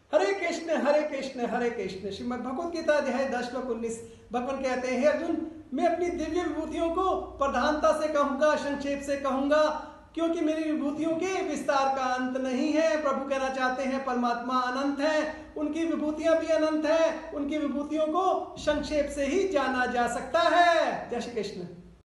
हरे कृष्ण हरे कृष्ण हरे कृष्ण। श्रीमद् भगवद गीता अध्याय 10 श्लोक 19। भगवान कहते हैं, हे अर्जुन, मैं अपनी दिव्य विभूतियों को प्रधानता से कहूंगा, संक्षेप से कहूंगा, क्योंकि मेरी विभूतियों के विस्तार का अंत नहीं है। प्रभु कहना चाहते हैं परमात्मा अनंत है, उनकी विभूतियां भी अनंत है, उनकी विभूतियों को संक्षेप से ही जाना जा सकता है। जय श्री कृष्ण।